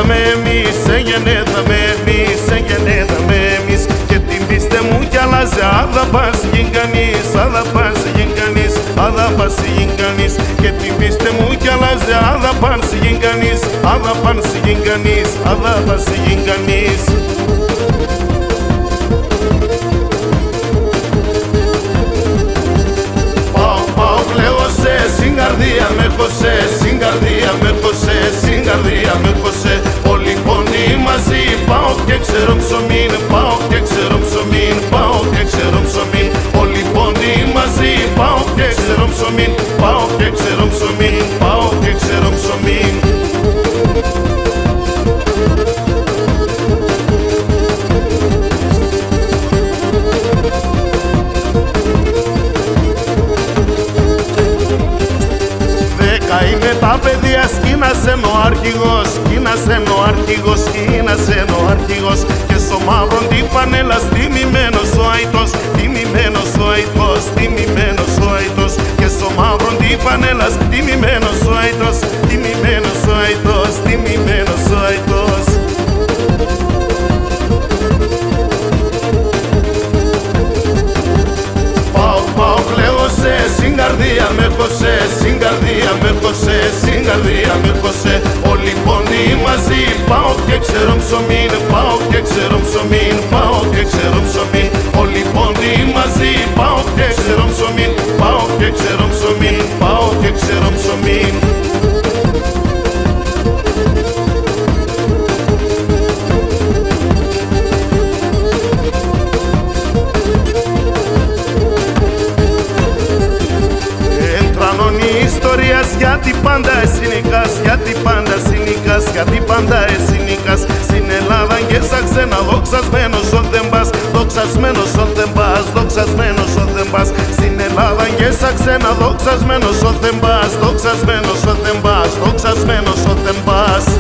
γεννέδαμε εμείς, γεννέδαμε εμείς, γεννέδαμε εμείς. Και την πίστη μου κι αλλάζει, άδα πας γίνει κανείς, άδα πας γίνει κανείς, άδα πας γίνει κανείς. Και την πίστη μου κι αλλάζει, άδα πας γίνει κανείς, άδα πας γίνει κανείς, άδα πας γίνει κανείς. Στην καρδία με χωσέ, στην καρδία με χωσέ, στην καρδία με χωσέ. Όλοι πονοί μαζί, πάω και ξέρω ψωμίν, πάω και ξέρω ψωμίν, πάω και ξέρω ψωμίν. Όλοι πονοί μαζί, πάω και ξέρω ψωμίν, πάω και ξέρω ψωμίν, πάω και ξέρω ψωμίν. Είναι τα παιδιά, σκήνασε ο αρχηγός, σκήνασε ο αρχηγός, σκήνασε ο αρχηγός. Και στο μαύρο την πανέλα τιμημένος ο αητός, τιμημένος ο αητός, τιμημένος ο αητός. Και στο μαύρο την πανέλα τιμημένος ο αητός, τιμημένος ο αητός, τιμημένος ο αητός. Πάω κλαίωσέ, στην καρδία με χωσέ, στην καρδία με χωσέ, στην καρδία με χωσέ. Όλοι πονοί μαζί, πάω και ξέρω ψωμίν, πάω και ξέρω ψωμίν, πάω και ξέρω ψωμίν. Όλοι πονοί μαζί, πάω και ξέρω ψωμίν, πάω και ξέρω ψωμίν, πάω και ξέρω ψωμίν. Γιατί πάντα εσύ νικάς, γιατί πάντα εσύ νικάς, γιατί πάντα εσύ νικάς. Στην Ελλάδα και στα ξένα δοξασμένος ο δεν πας, δοξασμένος ο δεν πας, δοξασμένος ο δεν πας. Στην Ελλάδα και στα ξένα δοξασμένος ο δεν πας, δοξασμένος ο δεν πας, δοξασμένος ο δεν πας.